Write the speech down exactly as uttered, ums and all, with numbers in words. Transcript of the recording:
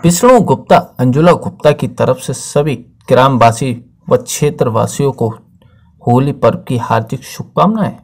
विष्णु गुप्ता अंजुला गुप्ता की तरफ से सभी ग्रामवासी व क्षेत्रवासियों को होली पर्व की हार्दिक शुभकामनाएं।